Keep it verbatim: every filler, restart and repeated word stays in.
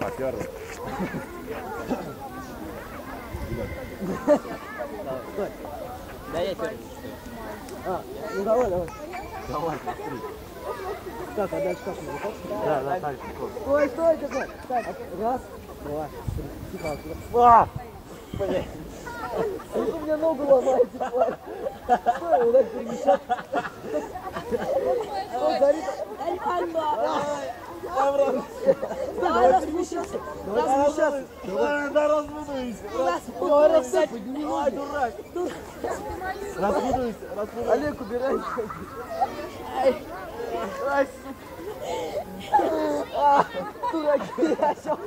Так, я раз. Стой. Да я первый. А, ну давай, давай. Давай, смотри. Так, а дальше как? Да, да, так. Стой, стой, такой. Так, раз, два, три. Тихо, А! Блин. у меня ногу ломается, тварь. Стой, вот так перемещать. Стой, Дарья. Давай размещаться. Давай размещаться. Давай, да, разбудуйся. Давай рассыпай, подними Ай, ноги. дурак. Разбудуйся, разбудуйся. Олег, убирай. Ай, А, дураки, осел.